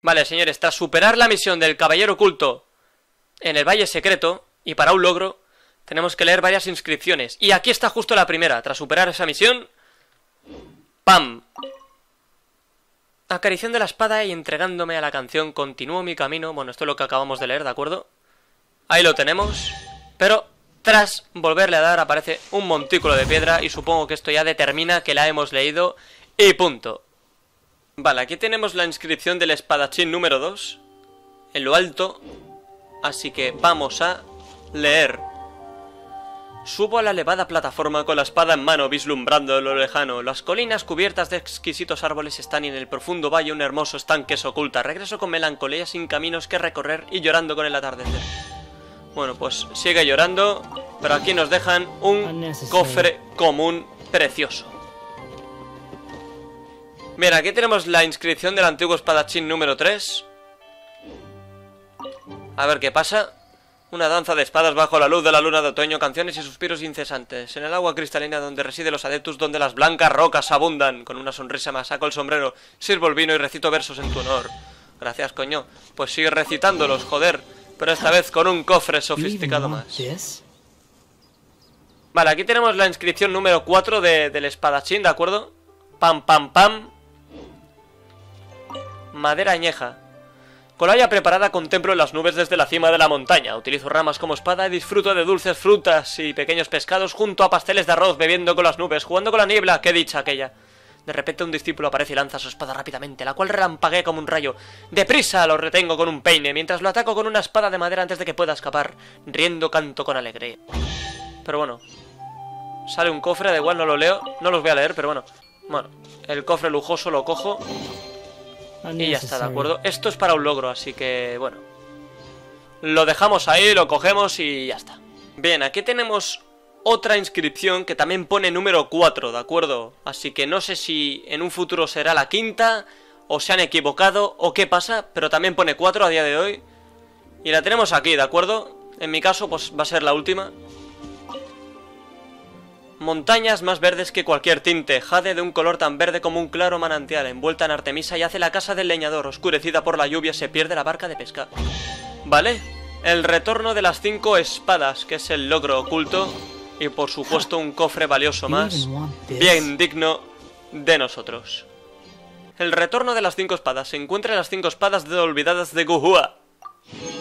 Vale, señores, tras superar la misión del caballero oculto en el Valle Secreto, y para un logro, tenemos que leer varias inscripciones. Y aquí está justo la primera. Tras superar esa misión, ¡pam! Acariciando la espada y entregándome a la canción, continúo mi camino. Bueno, esto es lo que acabamos de leer, ¿de acuerdo? Ahí lo tenemos. Pero tras volverle a dar aparece un montículo de piedra y supongo que esto ya determina que la hemos leído y punto. Vale, aquí tenemos la inscripción del espadachín número 2 en lo alto, así que vamos a leer. Subo a la elevada plataforma con la espada en mano, vislumbrando lo lejano. Las colinas cubiertas de exquisitos árboles están y en el profundo valle un hermoso estanque se oculta. Regreso con melancolía sin caminos que recorrer y llorando con el atardecer. Bueno, pues sigue llorando, pero aquí nos dejan un cofre común precioso. Mira, aquí tenemos la inscripción del antiguo espadachín número 3. A ver qué pasa. Una danza de espadas bajo la luz de la luna de otoño, canciones y suspiros incesantes. En el agua cristalina donde residen los adeptus, donde las blancas rocas abundan. Con una sonrisa me saco el sombrero, sirvo el vino y recito versos en tu honor. Gracias, coño. Pues sigue recitándolos, joder. Pero esta vez con un cofre sofisticado más. Vale, aquí tenemos la inscripción número 4 del espadachín, ¿de acuerdo? Pam, pam, pam. Madera añeja. Con la olla preparada contemplo las nubes desde la cima de la montaña. Utilizo ramas como espada y disfruto de dulces frutas y pequeños pescados junto a pasteles de arroz, bebiendo con las nubes, jugando con la niebla. ¡Qué dicha aquella! De repente un discípulo aparece y lanza su espada rápidamente, la cual relampaguea como un rayo. ¡Deprisa! Lo retengo con un peine, mientras lo ataco con una espada de madera antes de que pueda escapar. Riendo canto con alegría. Pero bueno, sale un cofre, da igual, no lo leo. No los voy a leer, pero bueno. Bueno, el cofre lujoso lo cojo y ya está, ¿de acuerdo? Esto es para un logro, así que, bueno, lo dejamos ahí, lo cogemos y ya está. Bien, aquí tenemos otra inscripción que también pone número 4, ¿de acuerdo? Así que no sé si en un futuro será la quinta, o se han equivocado, o qué pasa, pero también pone 4 a día de hoy. Y la tenemos aquí, ¿de acuerdo? En mi caso, pues va a ser la última. Montañas más verdes que cualquier tinte, jade de un color tan verde como un claro manantial, envuelta en artemisa yace la casa del leñador, oscurecida por la lluvia se pierde la barca de pesca. ¿Vale? El retorno de las 5 espadas, que es el logro oculto, y por supuesto un cofre valioso más, bien digno de nosotros. El retorno de las 5 espadas, se encuentra en las 5 espadas olvidadas de Guhua.